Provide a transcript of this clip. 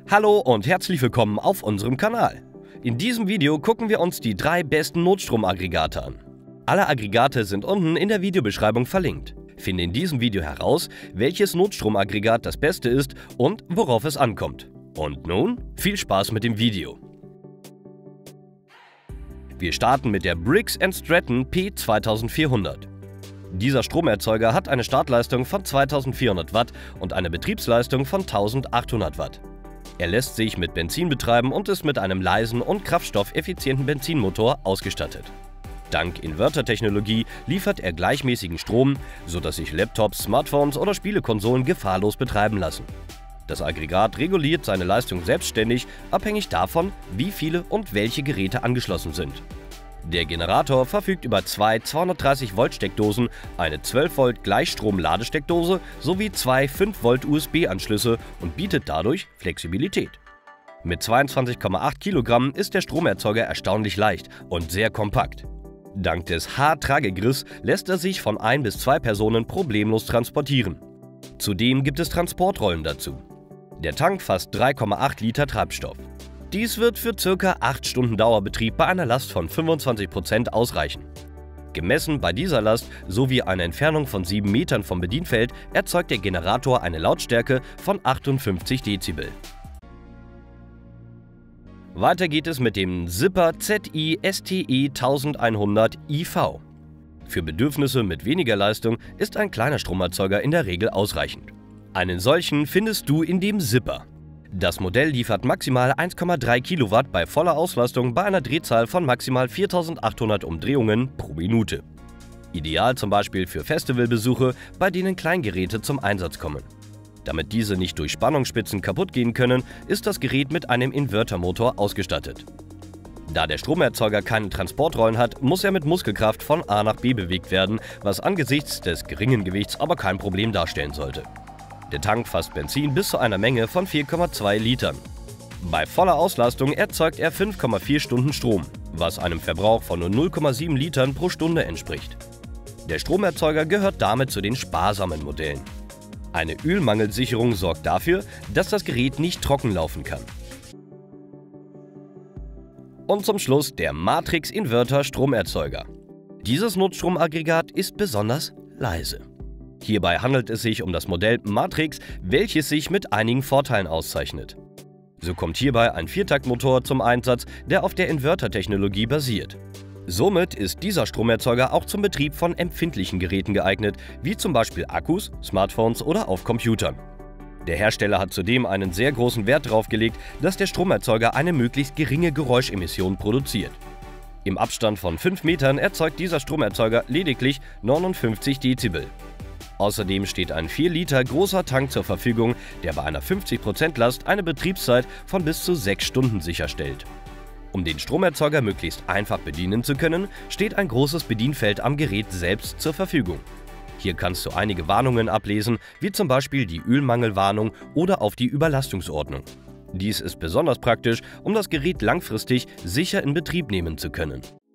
Hallo und herzlich willkommen auf unserem Kanal. In diesem Video gucken wir uns die 3 besten Notstromaggregate an. Alle Aggregate sind unten in der Videobeschreibung verlinkt. Finde in diesem Video heraus, welches Notstromaggregat das beste ist und worauf es ankommt. Und nun viel Spaß mit dem Video. Wir starten mit der Briggs & Stratton P2400. Dieser Stromerzeuger hat eine Startleistung von 2400 Watt und eine Betriebsleistung von 1800 Watt. Er lässt sich mit Benzin betreiben und ist mit einem leisen und kraftstoffeffizienten Benzinmotor ausgestattet. Dank Inverter-Technologie liefert er gleichmäßigen Strom, sodass sich Laptops, Smartphones oder Spielekonsolen gefahrlos betreiben lassen. Das Aggregat reguliert seine Leistung selbstständig, abhängig davon, wie viele und welche Geräte angeschlossen sind. Der Generator verfügt über 2 230-Volt-Steckdosen, eine 12-Volt-Gleichstrom-Ladesteckdose sowie 2 5-Volt-USB-Anschlüsse und bietet dadurch Flexibilität. Mit 22,8 Kilogramm ist der Stromerzeuger erstaunlich leicht und sehr kompakt. Dank des H-Tragegriffs lässt er sich von 1 bis 2 Personen problemlos transportieren. Zudem gibt es Transportrollen dazu. Der Tank fasst 3,8 Liter Treibstoff. Dies wird für ca. 8 Stunden Dauerbetrieb bei einer Last von 25% ausreichen. Gemessen bei dieser Last sowie einer Entfernung von 7 Metern vom Bedienfeld erzeugt der Generator eine Lautstärke von 58 Dezibel. Weiter geht es mit dem Zipper ZI STE 1100 IV. Für Bedürfnisse mit weniger Leistung ist ein kleiner Stromerzeuger in der Regel ausreichend. Einen solchen findest du in dem Zipper. Das Modell liefert maximal 1,3 Kilowatt bei voller Auslastung bei einer Drehzahl von maximal 4800 Umdrehungen pro Minute. Ideal zum Beispiel für Festivalbesuche, bei denen Kleingeräte zum Einsatz kommen. Damit diese nicht durch Spannungsspitzen kaputt gehen können, ist das Gerät mit einem Invertermotor ausgestattet. Da der Stromerzeuger keine Transportrollen hat, muss er mit Muskelkraft von A nach B bewegt werden, was angesichts des geringen Gewichts aber kein Problem darstellen sollte. Der Tank fasst Benzin bis zu einer Menge von 4,2 Litern. Bei voller Auslastung erzeugt er 5,4 Stunden Strom, was einem Verbrauch von nur 0,7 Litern pro Stunde entspricht. Der Stromerzeuger gehört damit zu den sparsamen Modellen. Eine Ölmangelsicherung sorgt dafür, dass das Gerät nicht trocken laufen kann. Und zum Schluss der Matrix Inverter Stromerzeuger. Dieses Notstromaggregat ist besonders leise. Hierbei handelt es sich um das Modell Matrix, welches sich mit einigen Vorteilen auszeichnet. So kommt hierbei ein Viertaktmotor zum Einsatz, der auf der Inverter-Technologie basiert. Somit ist dieser Stromerzeuger auch zum Betrieb von empfindlichen Geräten geeignet, wie zum Beispiel Akkus, Smartphones oder auf Computern. Der Hersteller hat zudem einen sehr großen Wert darauf gelegt, dass der Stromerzeuger eine möglichst geringe Geräuschemission produziert. Im Abstand von 5 Metern erzeugt dieser Stromerzeuger lediglich 59 Dezibel. Außerdem steht ein 4 Liter großer Tank zur Verfügung, der bei einer 50% Last eine Betriebszeit von bis zu 6 Stunden sicherstellt. Um den Stromerzeuger möglichst einfach bedienen zu können, steht ein großes Bedienfeld am Gerät selbst zur Verfügung. Hier kannst du einige Warnungen ablesen, wie zum Beispiel die Ölmangelwarnung oder auf die Überlastungsordnung. Dies ist besonders praktisch, um das Gerät langfristig sicher in Betrieb nehmen zu können.